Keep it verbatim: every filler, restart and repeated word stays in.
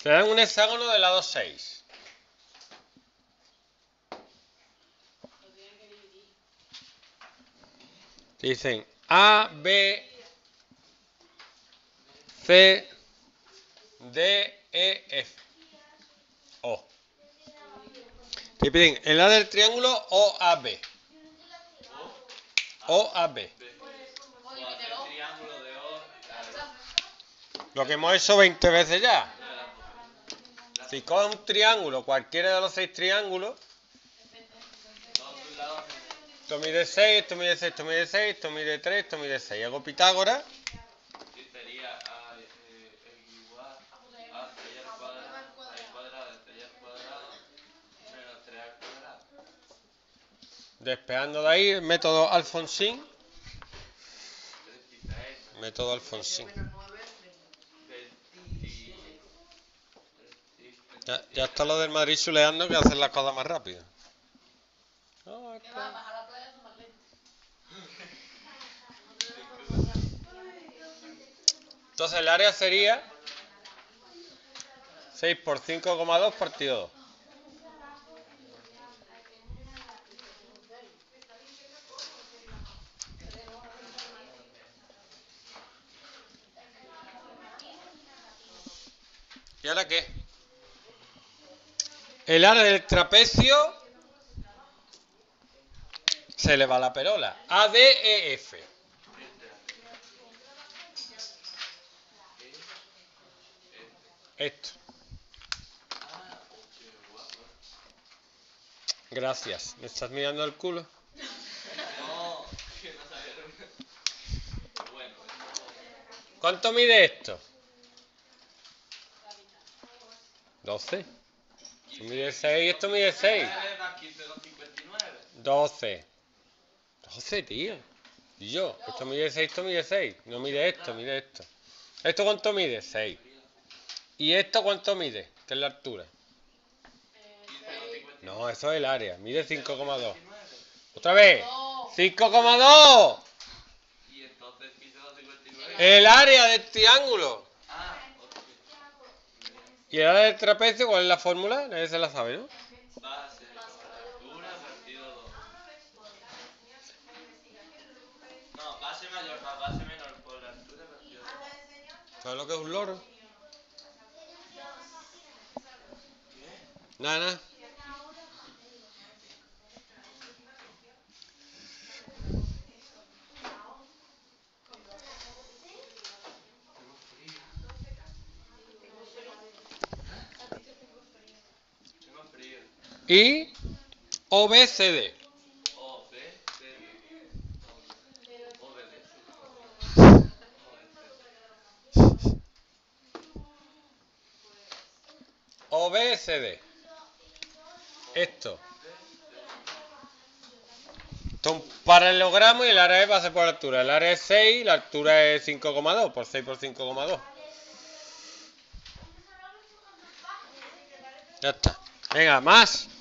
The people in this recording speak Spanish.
Te dan un hexágono de lado seis. Te dicen A, B, C, D, E, F, O. Te piden el lado del triángulo O A B. O A B. Lo que hemos hecho veinte veces ya. Si coges un triángulo, cualquiera de los seis triángulos, esto mide seis, esto mide seis, esto mide seis, esto mide tres, esto mide seis. Hago Pitágoras. Despejando de ahí el método Alfonsín. Método Alfonsín. Ya, ya está lo del Madrid chuleando que hacen las cosas más rápido. Oh, entonces el área sería seis por cinco coma dos partido dos. ¿Y ahora qué? El área del trapecio se le va la perola. A D E F. Esto. Gracias. ¿Me estás mirando el culo? ¿Cuánto mide esto? doce. Esto mide seis, esto mide seis. doce. doce, tío. Y yo, esto mide seis, esto mide seis. No mide esto, mide esto. ¿Esto cuánto mide? seis. ¿Y esto cuánto mide? ¿Qué es la altura? No, eso es el área. Mide cinco coma dos. ¿Otra vez? cinco coma dos. El área del triángulo. ¿Y el área del trapecio cuál es la fórmula? Nadie se la sabe, ¿no? No, base mayor más base menor por la altura partido dos. ¿Sabes lo que es un loro? ¿Qué? Nada, nada. Tengo frío. Y O B C D. O, B, C, O, B, D. O B C D. Esto. Esto es un paralelogramo y el área va a ser por altura. El área es seis y la altura es cinco coma dos. Por seis por cinco coma dos. Ya está. Venga, más.